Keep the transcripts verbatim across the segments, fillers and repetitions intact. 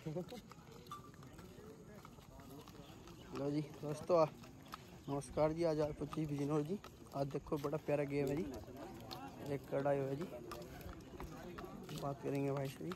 Hello जी दोस्तों, नमस्कार जी। आज आपको जी बिजनौर जी। आज देखो बड़ा प्यारा गेम है जी, एक कड़ाई है जी। बात करेंगे भाई से जी।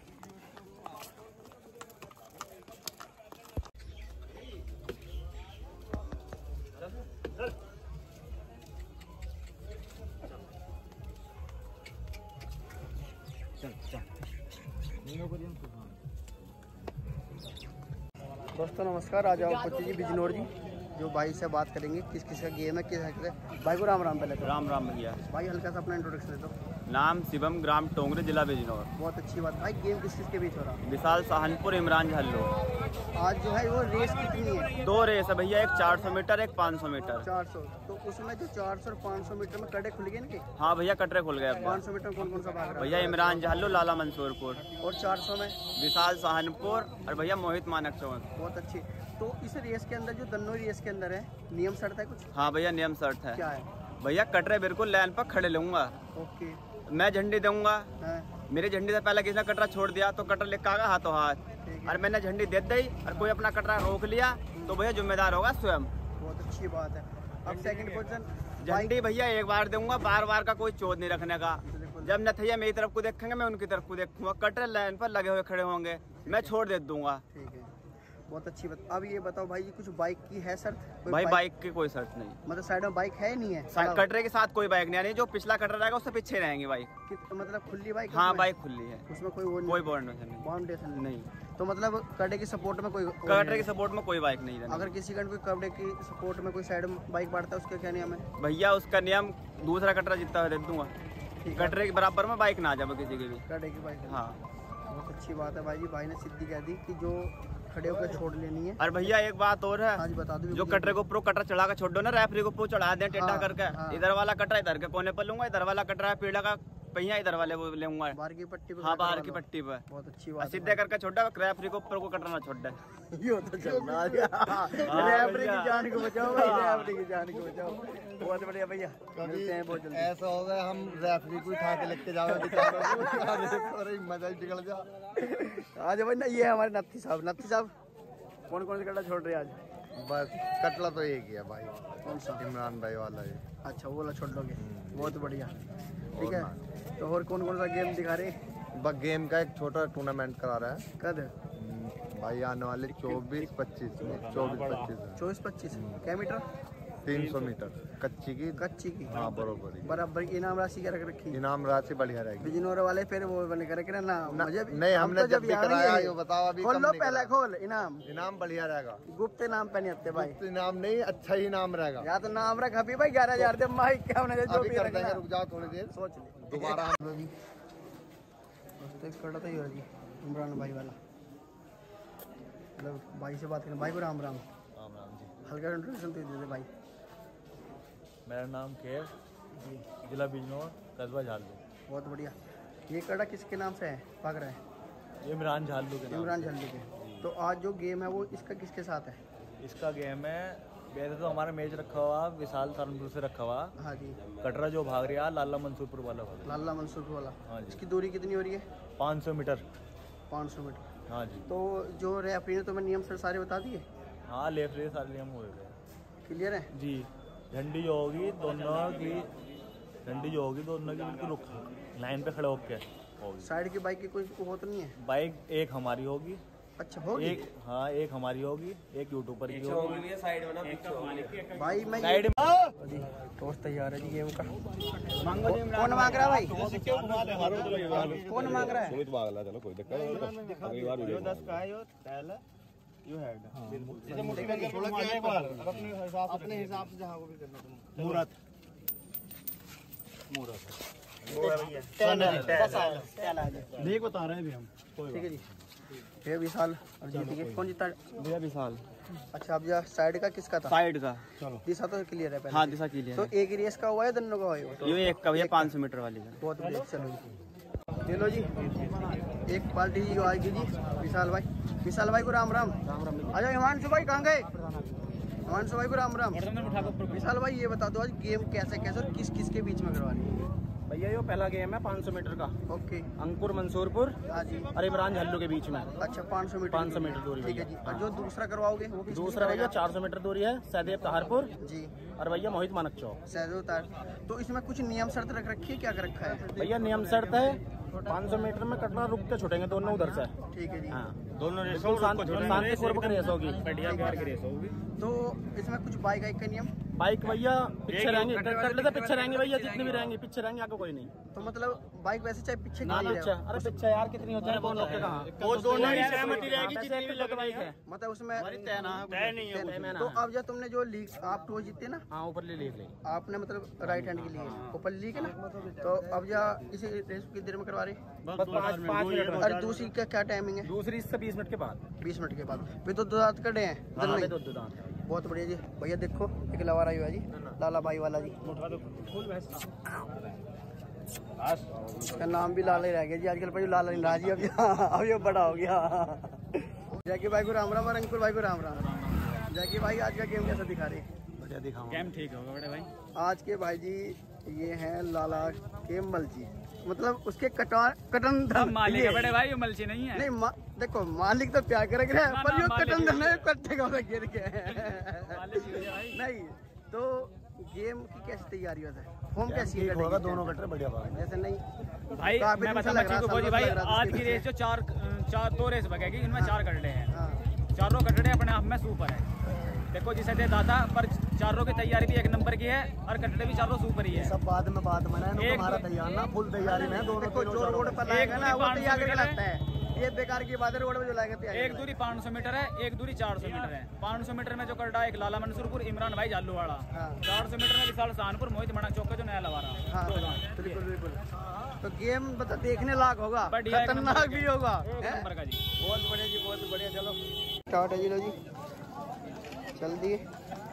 दोस्तों नमस्कार। आज आओ बच्चे जी बिजनौर जी, जो भाई से बात करेंगे किस किस का गेम है, किस है। भाई को राम राम। पहले तो राम राम भैया। भाई हल्का सा अपना इंट्रोडक्शन दे दो। नाम शिवम, ग्राम टोंगरे, जिला बिजनौर। बहुत अच्छी बात। भाई गेम किस किस के बीच हो रहा है? विशाल सहानपुर, इमरान झल्लो। आज जो है वो रेस कितनी है? दो रेस है भैया, एक चार सौ मीटर, एक पाँच सौ मीटर। चार सौ। तो उसमें जो चार सौ और पाँच सौ मीटर में कड़े खुल गए इनके? हाँ भैया, कटरे खुल गए। पाँच सौ मीटर में कौन कौन सा भाग रहा है? भैया इमरान झल्लो, लाला मंसूरपुर। और चार सौ में विशाल सहानपुर और भैया मोहित मानक चौन। बहुत अच्छी। तो इस रेस के अंदर जो दोनों रेस के अंदर है, नियम शर्त है कुछ? हाँ भैया, नियम शर्त है। क्या है भैया? कटरे बिल्कुल लाइन पर खड़े लूंगा। ओके। मैं झंडी दूंगा। है। मेरी झंडी से पहले किसी ने कटरा छोड़ दिया तो कटरा लेकर आगा हाथों हाथ, और मैंने झंडी दे दी और कोई अपना कटरा रोक लिया तो भैया जिम्मेदार होगा स्वयं। बहुत अच्छी बात है। अब सेकंड पोजीशन झंडी भैया एक बार दूंगा, बार बार का कोई चोट नहीं रखने का। जब नथैया मेरी तरफ को देखेंगे, मैं उनकी तरफ को देखूंगा। कटरे लाइन पर लगे हुए खड़े होंगे, मैं छोड़ दे दूंगा। ठीक है, बहुत अच्छी बात। अब ये बताओ भाई, कुछ बाइक की है शर्त? भाई बाइक, बाइक की कोई शर्त नहीं। मतलब साइड में बाइक है नहीं है? कटरे के साथ कोई बाइक नहीं आनी, जो पिछला कटरा रहेगा उससे पीछे रहेंगे बाइक। मतलब खुली बाइक? हाँ बाइक खुली है, उसमें कोई वो कोई बाउंडेशन नहीं। बाउंडेशन नहीं। तो मतलब कटरे की सपोर्ट में कोई कटरे की सपोर्ट में कोई बाइक नहीं रहती। अगर किसी का कोई कटरे की सपोर्ट में कोई साइड में बाइक बढ़ता है, उसका क्या नियम है? भैया उसका नियम दूसरा कटरा जितना है दे दूंगा। कटरे के बराबर में बाइक ना आ जाए किसी की भी। कटरे की बाइक? हाँ बहुत अच्छी बात है भाई जी। भाई ने सिद्धि कह दी कि जो खड़े होकर छोड़ लेनी है। और भैया एक बात और है। हाँ जी बता दो। जो कटरे को प्रो कटरा चढ़ा कर छोड़ दो ना, रेफरी को प्रो चढ़ा दे टेढ़ा हाँ, करके। हाँ। इधर वाला कटरा इधर के कोने पर लूंगा, इधर वाला कटरा पीड़ा का पहिया इधर वाले वो लूंगा, बाहर की पट्टी पे। हाँ बाहर की पट्टी पे। बहुत अच्छी बात। सीधे करके छोड़ा, रेफरी को प्रो को कटरा ना छोड़ दे। ये तो चलना रेफरी की जान को बचाओ भाई, रेफरी की जान को बचाओ। बहुत बढ़िया भैया, मिलते हैं बहुत जल्दी। ऐसा होगा हम रेफरी को उठा के लेके जाओगे, मजा ही निकल जा। आज भाई ना, ये है हमारे नत्थी साहब। नत्थी साहब कौन कौन से कटरा छोड़ रहे हैं आज? बस कटला तो एक ही है भाई। कौन सा? इमरान भाई वाला है। अच्छा, वो वाला छोड़ लोगे। बहुत बढ़िया। ठीक है, तो और कौन कौन सा गेम दिखा रहे? बस गेम का एक छोटा टूर्नामेंट करा रहा है। कद भाई आने वाले चौबीस पच्चीस चौबीस पच्चीस चौबीस पच्चीस क्या मीटर? तीन सौ मीटर कच्ची की। कच्ची की? हाँ बरोबर। बराबर। इनाम राशि क्या रख रखी? इनाम राशि बढ़िया रहेगी। बिजनौर वाले फिर वो बने करे कि ना मुझे भी नहीं, हमने जब भी कराया ये बताओ। अभी खोल लो पहले, खोल। इनाम इनाम बढ़िया रहेगा। गुप्त इनाम पे नहीं आते भाई। इनाम नहीं, अच्छा ही इनाम रहेगा। या तो नाम रख अभी भाई, ग्यारह हजार दे माई क्या होने जो भी रखना। रुक जाओ थोड़ी देर, सोच ले दोबारा। कड़ा तो ही हो जी इमरान भाई वाला। मतलब भाई से बात करें। भाई को राम राम। राम राम जी। हल्का इंट्रोडक्शन दे दे भाई। मेरा नाम खेर जी, जिला बिजनौर, कस्बा झालू। बहुत बढ़िया। ये कड़ा किसके नाम से है भाग रहा है? ये इमरान झालू के नाम। इमरान झल्लू के। तो आज जो गेम है वो इसका किसके साथ है? इसका गेम है, वैसे तो हमारा मैच रखा हुआ विशाल सहारनपुर से रखा हुआ। हाँ जी। कटरा जो भाग रहा है लाला मंसूरपुर वाला भाग रहा है। लाला मंसूरपुर वाला। हाँ जी। इसकी दूरी कितनी हो रही है? पाँच सौ मीटर। पाँच सौ मीटर। हाँ जी। तो जो रेफरी ने तुम्हें नियम सर सारे बता दिए? हाँ लेफ्ट रेस सारे नियम हुए गए। क्लियर है जी। झंडी जो होगी दोनों की, झंडी जो होगी दोनों की बिल्कुल रुक लाइन पे खड़े होके होगी। साइड की बाइक की कोई वो तो नहीं है? बाइक एक हमारी होगी। अच्छा होगी? एक हाँ एक हमारी होगी, एक यूट्यूबर की होगी। साइड में ना भाई मैं साइड जी दोस्त तैयार है जी गेम का। कौन मांग रहा है भाई? कौन मांग रहा है? चलो कोई दिक्कत नहीं। दस का है यो पहले यू है अपने हिसाब से जहाँ को भी करना तुम। मूरत देख बता रहे हैं भी हम। ठीक है जी। ये विशाल और जीत गए। कौन जीता? भैया विशाल। अच्छा, अब जा साइड का किसका था? साइड का। दिशा तो क्लियर है पहले। हाँ दिशा क्लियर तो एक रेस का हुआ है, दोनों का हुआ है? ये एक का भैया पाँच सौ मीटर वाली का। बहुत बढ़िया। चलो जी, चलो जी। एक पार्टी जी आएगी जी। विशाल भाई, विशाल भाई को राम राम। राम राम। अच्छा हिमांशु भाई कहाँ गए? हिमांशु भाई को राम राम। विशाल भाई ये बता दो आज गेम कैसे कैसे और किस किस के बीच में करवानी है? भैया ये पहला गेम है पाँच सौ मीटर का। ओके। अंकुर मंसूरपुर हाँ जी। और इमरान झल्लू के बीच में। अच्छा पाँच सौ मीटर पाँच सौ मीटर दूरी। ठीक है जी। और जो दूसरा करवाओगे वो किस दूसरा भैया चार सौ मीटर दूरी है, सहदेव तहारपुर जी। और भैया मोहित मानक चौक। सहदेव तार। तो इसमें कुछ नियम शर्त रख रखी है, क्या कर रखा है भैया नियम शर्त है पाँच सौ मीटर में कटरा रुक के छुटेंगे दोनों उधर से। ठीक है जी। हाँ दोनों बिल्कुल शांतिपूर्वक रेस होगी। बढ़िया प्यार की रेस होगी। तो इसमें कुछ बाइक आइक का नियम? बाइक भैया पीछे रहेंगे, कटरे से पीछे रहेंगे भैया, जितने भी रहेंगे पीछे रहेंगे, आगे कोई नहीं। तो मतलब बाइक वैसे चाहे पीछे ना पीछे, अरे पीछे यार कितनी होती है कौन रोके कहाँ। वो दोनों की सहमति रहेगी जितनी भी लग बाइक है। मतलब उसमें तय नहीं है। तो अब जब तुमने जो लीग आप टॉस जीते ना, हाँ ऊपर ले ले आपने मतलब राइट हैंड के लिए ऊपर लीग है ना, तो अब जा इसे रेस कितनी देर में करवा रहे? बस पाँच पाँच मिनट में। और दूसरी का क्या टाइमिंग है? दूसरी इससे बीस मिनट के बाद। बीस मिनट के बाद भी तो दो दांत कटे हैं इधर हाँ, नहीं? दो दो दांत। बहुत बढ़िया जी। भैया देखो एक लवार आई हुआ जी, लाला भाई वाला जी। इसका नाम भी लाला ही रह गया जी आजकल। भाई लाला नहीं रहा जी, अब अब ये बड़ा हो गया। जैकी भाई को राम राम और अंकुर भाई को राम राम। जैकी भाई आज का गेम कैसा दिखा रहे हैं? बढ़िया दिखाऊं। गेम ठीक होगा बड़े भाई। आज के भाई जी ये हैं लाला के मलची, मतलब उसके कटा कटन धन मालिक है बड़े भाई, ये मलची नहीं है। नहीं मा, देखो मालिक तो प्यार कर रहे हैं, पर यो कटन धन है, कट्टे का गिर के नहीं। तो गेम की कैसी तैयारी होता है? फॉर्म कैसी है? होगा दोनों कटरे बढ़िया बात। जैसे नहीं भाई काफी मैं दिन से बता लग रहा को था, बोली भाई लग रहा था आज उसके की पीछे। रेस जो चार चार दो रेस बगेगी, इनमें चार कटड़े हैं। हाँ। चारों कटड़े अपने आप में सुपर है। देखो जिसे दे दाता पर चारों की तैयारी भी एक नंबर की है और कटड़े भी चारों सुपर ही है। सब बाद में बात मना है, एक- हमारा तैयार ना फुल तैयारी में दोनों देखो जो तीनों रोड पर लाएगा ना वो पाँच सौ तैयार करके मीटर लगता है, ये बेकार की बात है। रोड पे जो लाएगा तैयार एक दूरी पाँच सौ मीटर है, एक दूरी चार सौ मीटर है। पाँच सौ मीटर में जो कटड़ा एक लाला मंसूरपुर इमरान भाई जालूवाड़ा। हाँ। चार सौ मीटर में विशाल सहानपुर मोहित मणक चौक का जो नया लवारा। हाँ बिल्कुल बिल्कुल। तो गेम मतलब देखने लायक होगा, बढ़िया, एक खतरनाक नंबर भी होगा। एक हैं? नंबर का जी। बहुत बढ़िया जी, बहुत बढ़िया। चलो स्टार्ट है जी, लो जी चल दिए।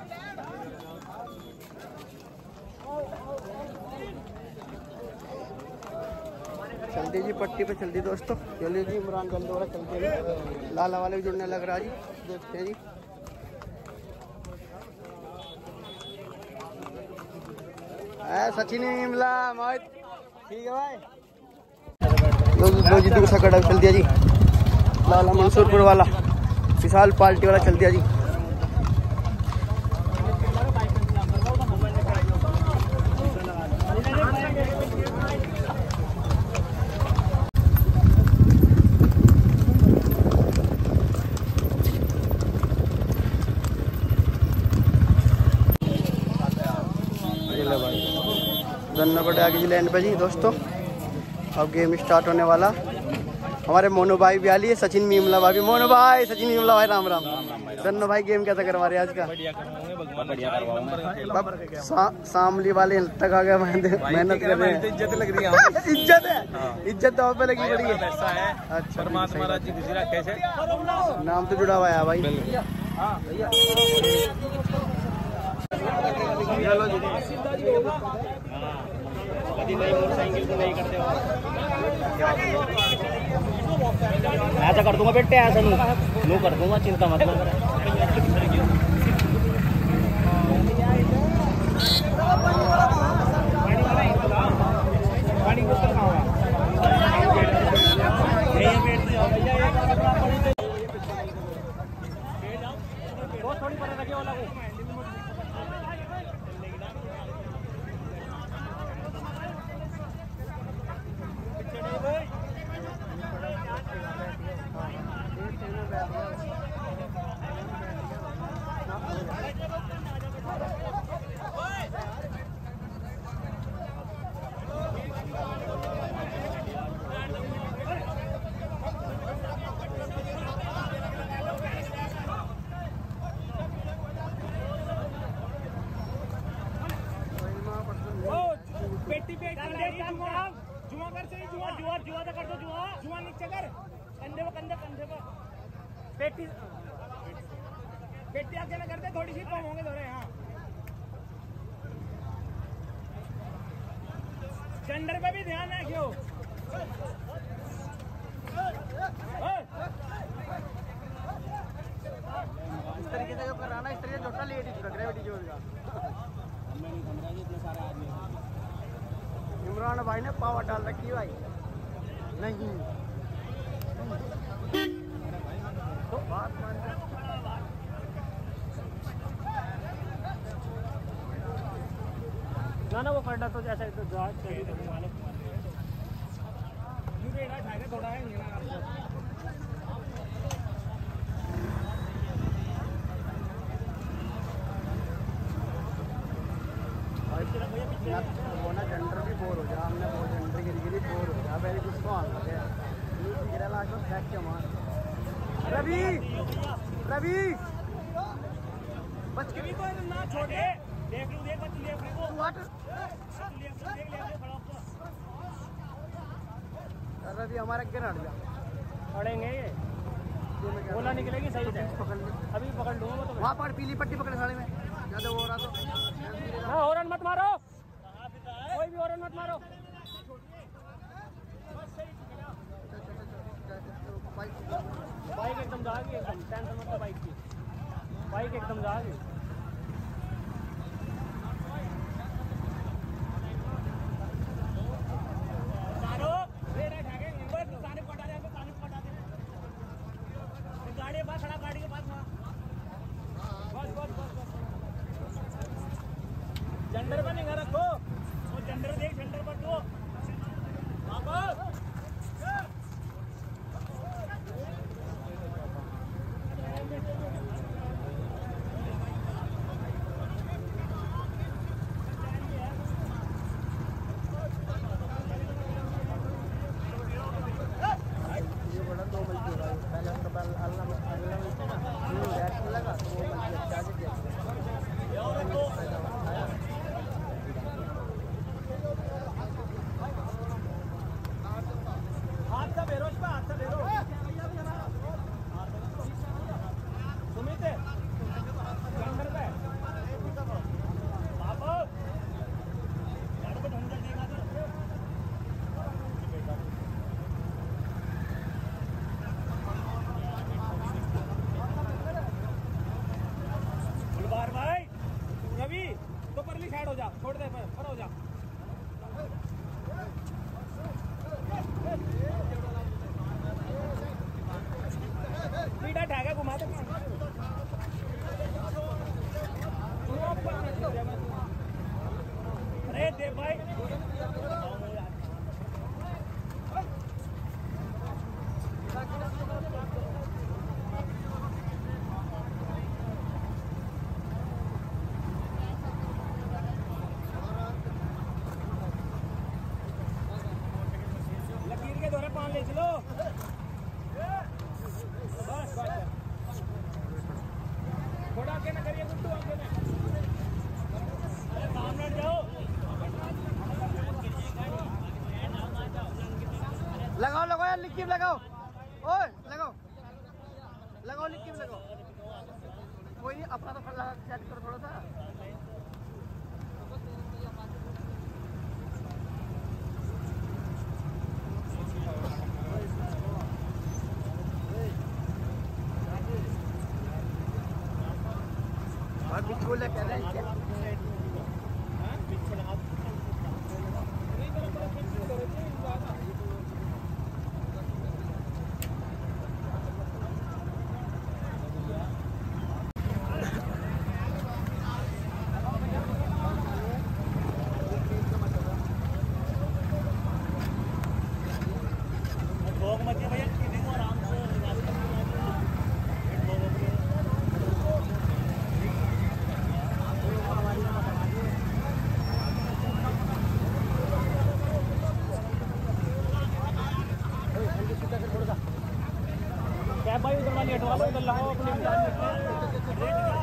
चलती जी पट्टी पे चलती दोस्तों। चलिए जी इमरान गंदे वाला चलते हैं, लाला वाले भी जुड़ने लग रहा जी, देखते हैं जी। है सचिन इमला मोहित, ठीक है भाई। लो लो जी दूसरा कड़ा चल दिया जी, लाला मंसूरपुर वाला विशाल पार्टी वाला चल दिया जी। गन्ना पड़े आगे जी लैंड पे जी दोस्तों। अब गेम स्टार्ट होने वाला। हमारे मोनू भाई भी आ लिए, सचिन मीमला भाई भी। मोनू भाई, सचिन मीमला भाई, राम राम। गन्ना भाई गेम कैसा करवा रहे हैं आज का? शामली वाले तक आ गए, मेहनत कर रहे हैं। इज्जत लग रही है। इज्जत है, इज्जत तो पे लगी बड़ी है। अच्छा परमात्मा महाराज जी गुजरा कैसे नाम तो जुड़ा हुआ है भाई। चलो जी ऐसा कर दूंगा बेटे, ऐसा नू नू कर दूंगा, चिंता मत कर। पेटी पे जुआ कर सही, जुआ जुआ जुआ कर दो, जुआ जुआ नीचे कर, कंधे पे कंधे कंधे पे पेटी पेटी आगे ना कर दे, थोड़ी सी कम होंगे थोड़े। हाँ जेंडर पे भी ध्यान रखियो। इस तरीके से जो कराना, इस तरीके से जोड़ना लेट ही ग्रेविटी जोड़ का। इमरान पुराना भाई ने पावर डाल रखी है भाई। नहीं तो बात मान ना ना वो करना तो जैसा तो जा चली तो मालूम यू रेडा ठाके थोड़ा है ना वो ना जेंडर भी बोर हो जा, हमने वो जेंडर गिरी गिरी बोर हो जा पहले कुछ आने लगे गिरा लास्ट में फेंक के मार। रवि रवि बच के भी तो ना छोटे देख लूं देख बच्चे देख को व्हाट देख देख ले खड़ा हो रवि हमारे के हट जा पड़ेंगे ये बोला निकलेगी सही से पकड़ ले अभी पकड़ लूंगा मैं तो वहाँ पर पीली पट्टी पकड़े साले में ज्यादा वो हो रहा तो ना हॉर्न मत मारो कोई भी हॉर्न मत मारो बाइक एकदम जागी एकदम टेंशन मत लो बाइक की बाइक एकदम जागी सारो रेडा ठाके बस सारे पटा दे तो पानी पटा दे गाड़ी बस खड़ा गाड़ी के पास बस बस बस जेंडर पर निगाह रखो वो जेंडर देख जेंडर पर दो वापस ये बड़ा दो बल्कि हो रहा है पहले उसका पहले अल्लाह में अल्लाह में ना बैठ लगा तो वो बल्कि अच्छा से हाथ का बेरोज पे हाथ का बेरो सुमित जेंडर पे वापस गाड़ी को ढंग से देखा दे गुलबार भाई रवि तो परली साइड हो जा छोड़ दे पर पर हो जा पीटा ठाका घुमा दे अरे देव भाई लकीर के दौरे पान ले चलो बस बस थोड़ा आगे ना करिए गुड्डू आगे ना अरे सामने जाओ लगाओ लगाओ यार लिक्की लगाओ ओए लगाओ लगाओ लिक्की लगाओ कोई नहीं अपना तो लगा सेट करो थोड़ा सा और बिल्कुल कह रहे हैं भोग मत भैया किसी को आराम से कैब भाई उधर वाली हटवा लो उधर लगाओ अपने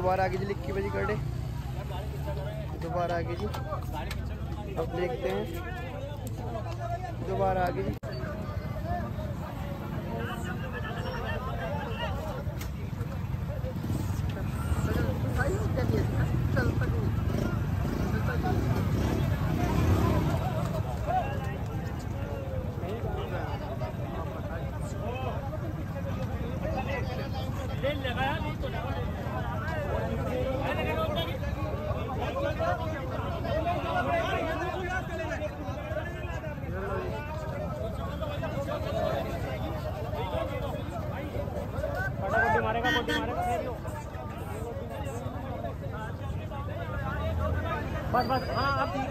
दोबारा आगे जी लिक्की बजी कर दे, दोबारा आगे जी। अब देखते हैं दोबारा आगे जी। मारेगा मारेगा बस बस। हाँ अब ठीक है।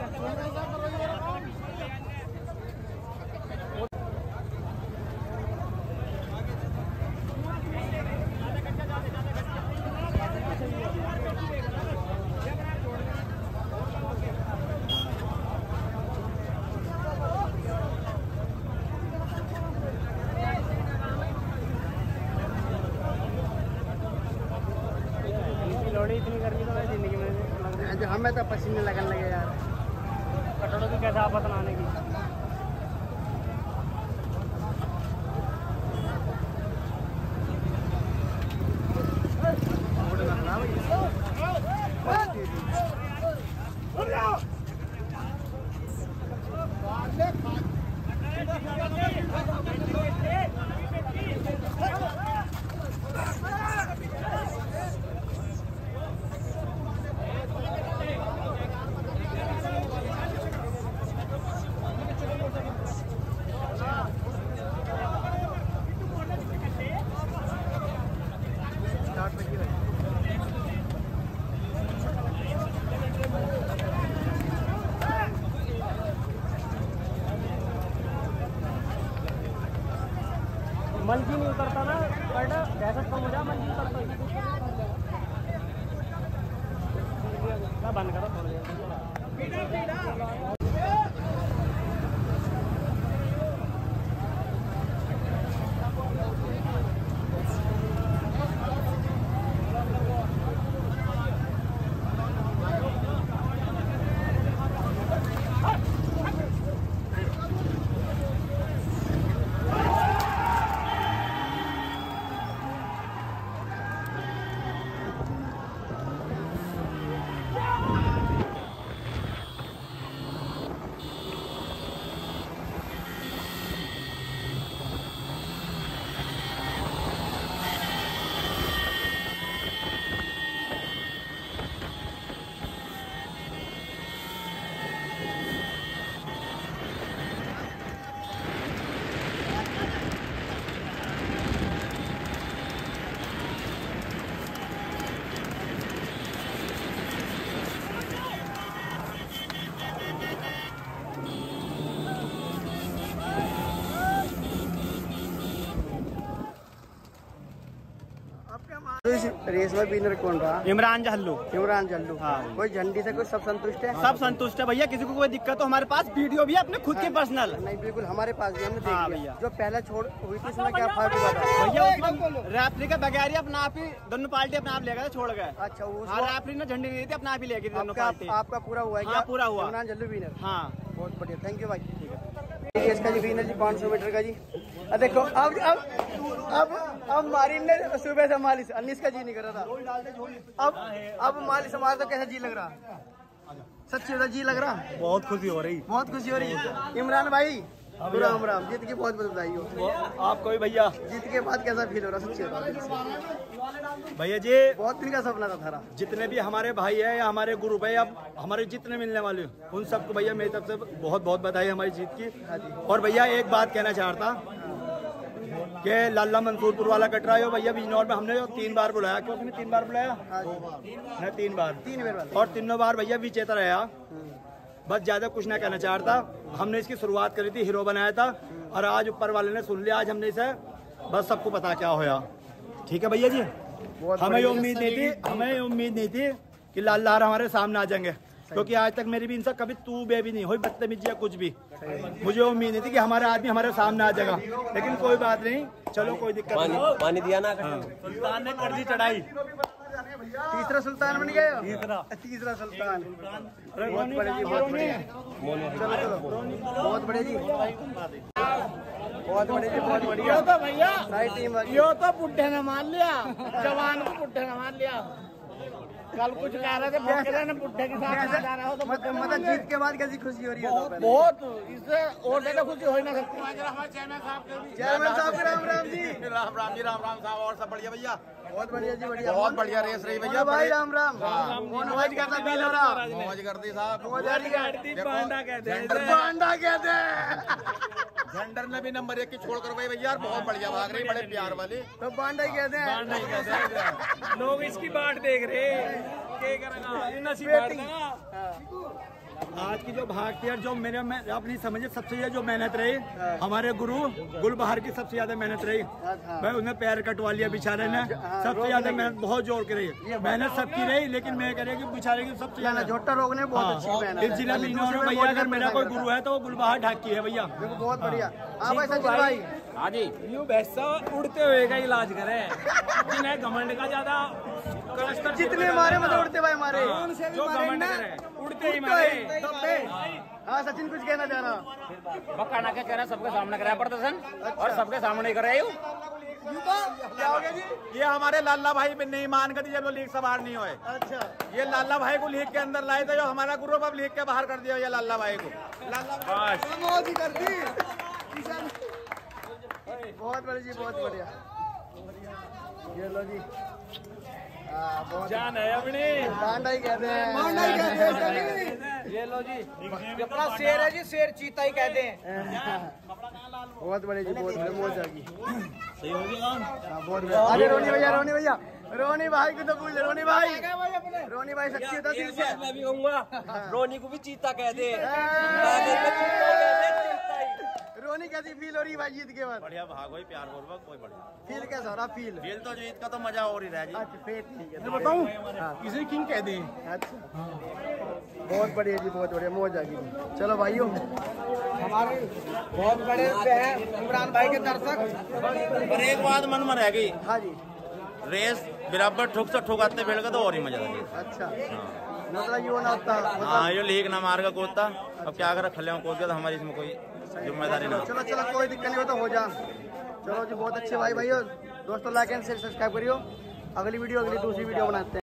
इतनी गर्मी तो मैं जिंदगी में जो हमें तो पसीने लगने लगे यार। कटोरों की कैसे आपस बनाने की। मंजी नहीं उतरता ना बट गैस कम हो जाए मंजी उतरता बंद करो थोड़ी देर। तो इस रेस में विनर कौन रहा? इमरान जहल्लू। इमरान जल्लू। हाँ। कोई झंडी से कोई सब संतुष्ट है? सब संतुष्ट है भैया, किसी को कोई दिक्कत तो हमारे पास वीडियो भी है अपने खुद की पर्सनल। नहीं बिल्कुल हमारे पास भी हमने हाँ देख लिया। भैया। जो पहले छोड़ हुई थी इसमें क्या फाल्ट हुआ था? भैया उसमें रेफरी का बगैर ही अपना आप ही दोनों पार्टी अपना आप ले गए छोड़ गए। अच्छा उस हाँ रेफरी ने झंडी नहीं दी थी, अपना आप ही ले गई दोनों आपका, पार्टी। आपका पूरा हुआ है हाँ, क्या? पूरा हुआ। इमरान जल्लू विनर। हाँ बहुत बढ़िया, थैंक यू भाई। ठीक है इसका जी विनर जी पाँच सौ मीटर का जी। अब देखो अब अब अब अब मारिन ने सुबह से मालिश अन्नीस का जी नहीं कर रहा था। अब अब मालिश हमारा तो कैसा जी लग रहा? सच्ची होता जी लग रहा? बहुत खुशी हो रही, बहुत खुशी हो रही है। इमरान भाई राम राम, जीत की बहुत बहुत बधाई हो। आपको भी भैया। जीत के बाद कैसा फील हो रहा? सच्ची होता भैया जी बहुत दिन का सपना था थारा। जितने भी हमारे भाई है या हमारे ग्रुप है या हमारे जितने मिलने वाले उन सबको भैया मेरी तरफ से बहुत बहुत बधाई हमारी जीत की। और भैया एक बात कहना चाहता कि लाला मंसूरपुर वाला कटरा है भैया बिजनौर में हमने तीन बार बुलाया। क्यों तुमने तीन बार बुलाया? मैं तीन बार तीन बार और तीनों बार भैया विजेता रहा। बस ज्यादा कुछ ना कहना चाहता। हमने इसकी शुरुआत करी थी, हीरो बनाया था और आज ऊपर वाले ने सुन लिया। आज हमने इसे बस सबको पता क्या होया। ठीक है भैया जी, हमें ये उम्मीद नहीं थी हमें ये उम्मीद नहीं थी कि लाल लहर हमारे सामने आ जाएंगे, क्योंकि आज तक मेरी भी इनसे कभी तू बेबी नहीं हुई, बदतमीजी या कुछ भी। मुझे उम्मीद नहीं थी कि हमारा आदमी हमारे सामने आ जाएगा, लेकिन कोई बात नहीं, चलो कोई दिक्कत नहीं। पानी दिया ना सुल्तान ने कर दी चढ़ाई। तीसरा सुल्तान बन गए हो? तीसरा तीसरा सुल्तान। बहुत बढ़िया जी, बहुत बढ़िया। चलो चलो, बहुत बढ़िया जी, बहुत बढ़िया जी, बहुत बढ़िया। तो भैया सारी टीम यो तो बुढ़े ने मान लिया, जवान को बुढ़े ने मान लिया। कल कुछ कह रहे थे बकरे ने बुढ़े के साथ जा रहा हो तो मतलब मतलब जीत के बाद कैसी खुशी हो रही है? बहुत, इससे और ज्यादा खुशी हो ही ना सकती। चेयरमैन साहब राम राम जी। राम राम जी, राम राम साहब। और सब बढ़िया भैया? बहुत बढ़िया जी, बढ़िया। बहुत बढ़िया रेस रही भैया भाई राम राम। कौन मौज करता फील हो रहा? मौज करती साहब। मौज आ रही है। बांडा कहते हैं, बांडा कहते हैं। झंडर ने भी नंबर एक की छोड़ कर भाई भैया, बहुत बढ़िया भाग रही, बड़े प्यार वाली। तो बांडा ही कहते हैं। लोग इसकी बाट देख रहे क्या करेगा, ये नसीब हारना। आज की जो भागती है, जो मेरे में अपनी समझे सबसे ज्यादा जो मेहनत रही, हमारे गुरु गुलबहार की सबसे ज्यादा मेहनत रही। मैं उन्हें पैर कटवा लिया बेचारे ने, सबसे ज्यादा मेहनत बहुत जोर की रही। मेहनत सबकी रही, लेकिन मैं कह रही कि बेचारे की सबसे ज्यादा झोटा रोग ने बहुत अच्छी मेहनत। इस जिले में इन्होंने भैया, अगर मेरा कोई गुरु है तो वो गुलबहार ढाकी है भैया। बहुत बढ़िया। हाँ भाई सचिन भाई। हाँ जी, यूं वैसा उड़ते हुए का इलाज करें, जिन्हें घमंड का ज्यादा कलस्तर जितने मारे मतलब उड़ते भाई मारे, जो घमंड करे उड़ते ही मारे। हाँ सचिन कुछ कहना चाह रहा? बकाना क्या कह रहा है, सबके सामने कराया प्रदर्शन और सबके सामने कर रहे हो। क्या हो गया जी? ये हमारे लाला भाई भी नहीं मान कर जब वो लीग से बाहर नहीं हुए। अच्छा, ये लाला भाई को लीग के अंदर लाए थे, जो हमारा ग्रुप अब लीग के बाहर कर दिया ये लाला भाई को। लाला मौज ही कर दी। बहुत बढ़िया जी, बहुत बढ़िया। ये लो जी, हाँ, बहुत जान है अपनी, बांडा ही कहते हैं। बांडा ही कहते हैं। ये लो जी, अपना शेर है जी, शेर चीता ही कहते हैं। बहुत बढ़िया जी, बहुत बढ़िया। मौज आ गई। सही हो गया। हाँ, बहुत बढ़िया। अरे रोनी भैया, रोनी भैया, रोनी भाई को तो पूछ, रोनी भाई, रोनी भाई सच्ची होता दिल से। मैं भी कहूँगा रोनी को भी चीता कहते हैं। रोनी कैसी फील हो रही भाई जीत के बाद? बढ़िया भाग भाई, प्यार पूर्वक, कोई बढ़िया फील कैसा हो रहा? फील खेल तो जीत का तो मजा हो रही है जी। अच्छा फिर ठीक है। बताऊं किसे किंग कह दी। अच्छा, बहुत बढ़िया जी, बहुत बढ़िया। मौज आ गई। चलो भाइयों, हमारे बहुत बड़े हैं इमरान भाई के दर्शक। पर एक बात मन में रह गई, हाँ जी। रेस बराबर ठुक से ठुकाते भेड़ का तो और ही मजा लगे। अच्छा, मतलब ये ना होता। हाँ, ये लीक ना मार का कूदता, अब क्या कर खले कूद गया तो हमारी इसमें कोई जिम्मेदारी ना। चलो चलो, कोई दिक्कत नहीं हो तो हो जा। चलो जी, बहुत अच्छे भाई भाइयों। दोस्तों लाइक एंड शेयर सब्सक्राइब करियो। अगली वीडियो अगली दूसरी वीडियो बनाते हैं।